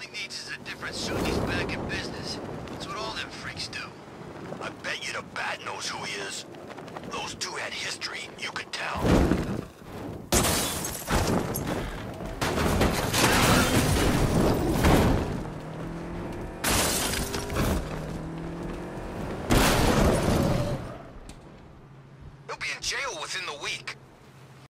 he needs is a different suit and he's back in business. That's what all them freaks do. I bet you the bat knows who he is. Those two had history, you could tell.